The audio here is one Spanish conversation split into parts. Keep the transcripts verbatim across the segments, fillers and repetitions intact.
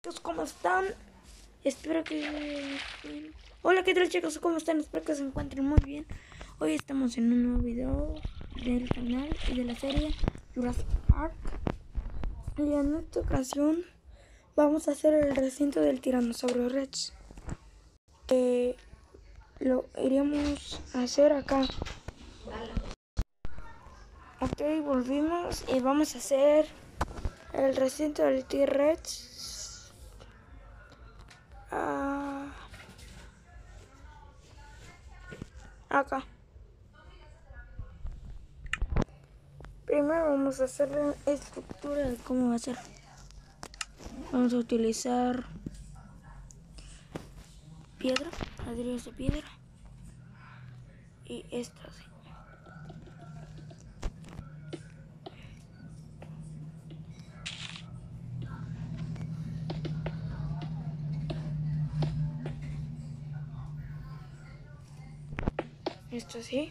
chicos, ¿cómo están? Espero que... Hola, ¿qué tal chicos? ¿Cómo están? Espero que se encuentren muy bien. Hoy estamos en un nuevo video del canal y de la serie Jurassic Park. Y en esta ocasión vamos a hacer el recinto del Tiranosaurio Rex. Eh, lo iríamos a hacer acá. Ok, volvimos y vamos a hacer el recinto del T-Rex. Ah, acá. Primero vamos a hacer la estructura de cómo va a ser. Vamos a utilizar piedra, ladrillos de piedra y estas. Esto así.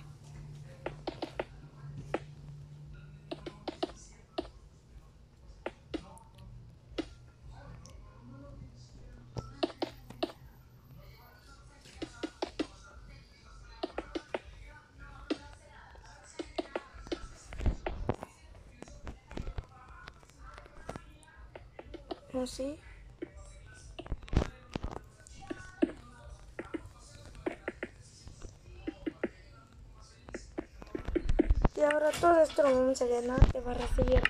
Así. Y ahora todo esto lo vamos a llenar de barras de hierro.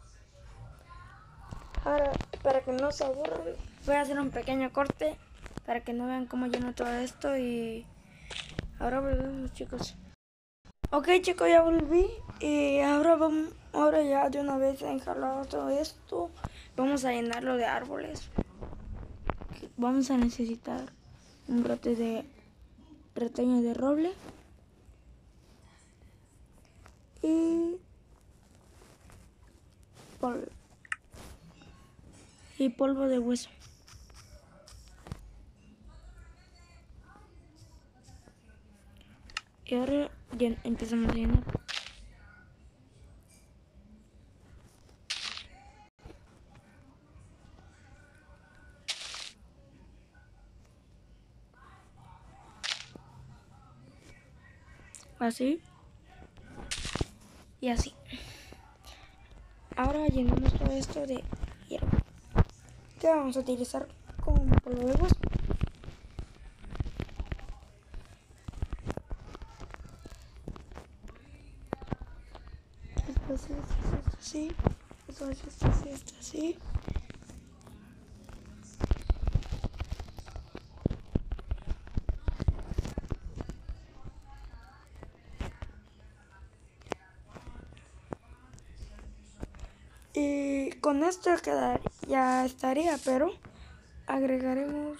Ahora, para que no se aburran, voy a hacer un pequeño corte para que no vean cómo lleno todo esto. Y ahora volvemos, chicos. Ok, chicos, ya volví. Y ahora vamos, ahora ya de una vez enjalado todo esto, vamos a llenarlo de árboles. Vamos a necesitar un brote de retoño de roble y polvo, y polvo de hueso. Y ahora ya empezamos a llenar. Así y así. Ahora llenamos todo esto de hierro, que vamos a utilizar como polvo de hueso. Esto así, esto así, esto así, esto así, esto así. Y con esto quedar, ya estaría, pero agregaremos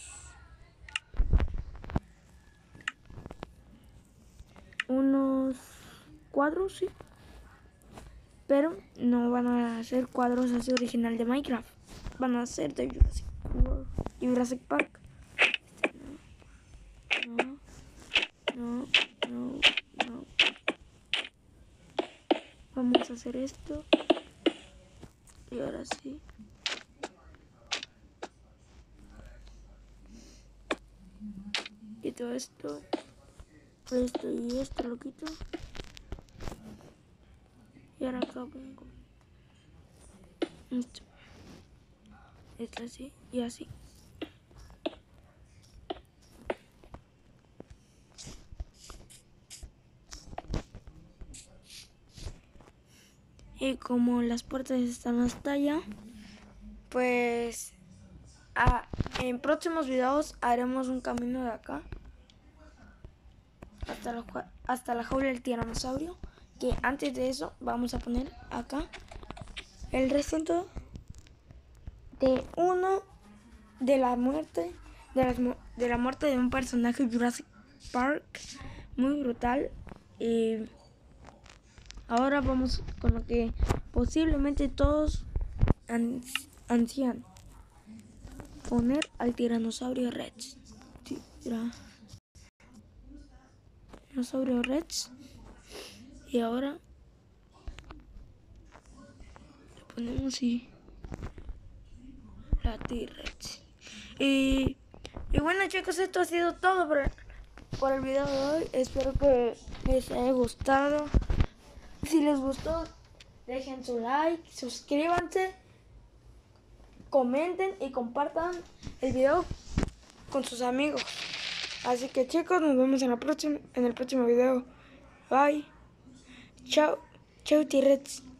unos cuadros, sí, pero no van a ser cuadros así original de Minecraft, van a ser de Jurassic World, Jurassic Park. No, no, no, no. Vamos a hacer esto. Y ahora sí. Y todo esto. Esto y esto lo quito. Y ahora acá pongo esto. Esto así y así. Y como las puertas están hasta allá, pues a, en próximos videos haremos un camino de acá hasta la, hasta la jaula del tiranosaurio. Que antes de eso vamos a poner acá el recinto de uno de la muerte de, las, de la muerte de un personaje de Jurassic Park muy brutal. Y ahora vamos con lo que posiblemente todos ansían: poner al tiranosaurio Rex. Tiranosaurio Rex. Y ahora lo ponemos y la T-Rex. Y, y bueno, chicos, esto ha sido todo por, por el video de hoy. Espero que les haya gustado. Si les gustó, dejen su like, suscríbanse, comenten y compartan el video con sus amigos. Así que chicos, nos vemos en, la próxima, en el próximo video. Bye. Chao. Chao, T-Rex.